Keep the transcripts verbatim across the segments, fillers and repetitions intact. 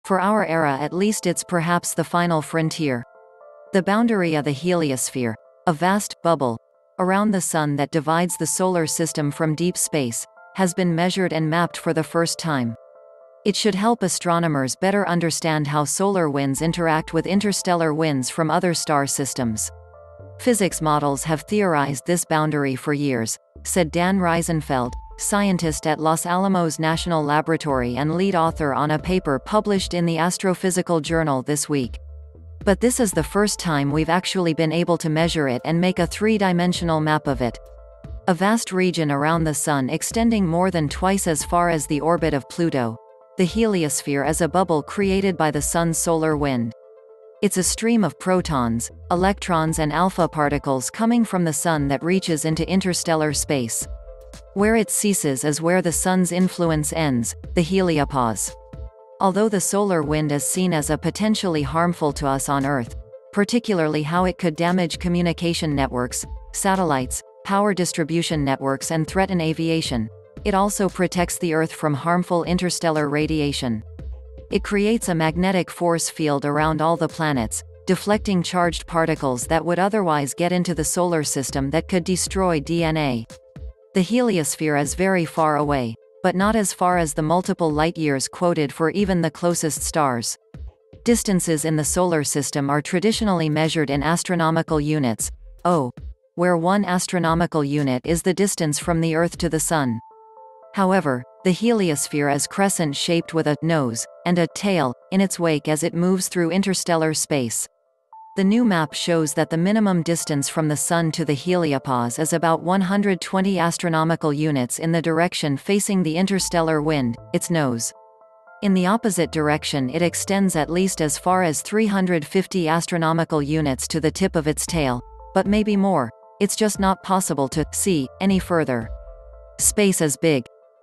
For our era at least, it's perhaps the final frontier. The boundary of the heliosphere, a vast bubble around the Sun that divides the solar system from deep space, has been measured and mapped for the first time. It should help astronomers better understand how solar winds interact with interstellar winds from other star systems. Physics models have theorized this boundary for years, said Dan Reisenfeld, scientist at Los Alamos National Laboratory and lead author on a paper published in the Astrophysical Journal this week. But this is the first time we've actually been able to measure it and make a three-dimensional map of it. A vast region around the Sun extending more than twice as far as the orbit of Pluto. The heliosphere is a bubble created by the Sun's solar wind. It's a stream of protons, electrons and alpha particles coming from the Sun that reaches into interstellar space. Where it ceases is where the Sun's influence ends, the heliopause. Although the solar wind is seen as a potentially harmful to us on Earth, particularly how it could damage communication networks, satellites, power distribution networks and threaten aviation, it also protects the Earth from harmful interstellar radiation. It creates a magnetic force field around all the planets, deflecting charged particles that would otherwise get into the solar system that could destroy D N A. The heliosphere is very far away, but not as far as the multiple light-years quoted for even the closest stars. Distances in the solar system are traditionally measured in astronomical units, O, where one astronomical unit is the distance from the Earth to the Sun. However, the heliosphere is crescent-shaped with a nose and a tail in its wake as it moves through interstellar space. The new map shows that the minimum distance from the Sun to the heliopause is about one hundred twenty astronomical units in the direction facing the interstellar wind, its nose. In the opposite direction it extends at least as far as three hundred fifty astronomical units to the tip of its tail, but maybe more. It's just not possible to see any further. Space is big.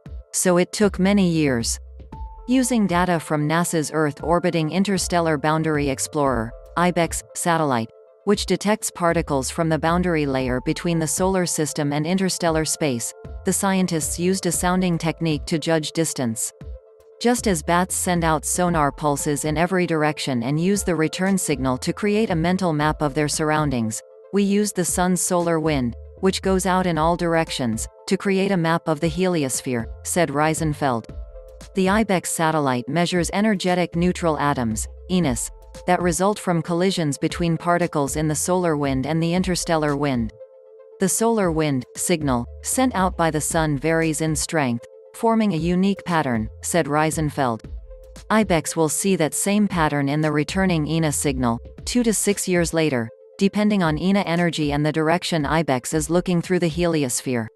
So it took many years. Using data from NASA's Earth-orbiting Interstellar Boundary Explorer (I BEX) satellite, which detects particles from the boundary layer between the solar system and interstellar space, the scientists used a sounding technique to judge distance. Just as bats send out sonar pulses in every direction and use the return signal to create a mental map of their surroundings, we used the Sun's solar wind, which goes out in all directions, to create a map of the heliosphere, said Reisenfeld. The I BEX satellite measures energetic neutral atoms, E N S, that result from collisions between particles in the solar wind and the interstellar wind. The solar wind signal sent out by the Sun varies in strength, forming a unique pattern, said Reisenfeld. I BEX will see that same pattern in the returning E N A signal, two to six years later, depending on E N A energy and the direction I BEX is looking through the heliosphere.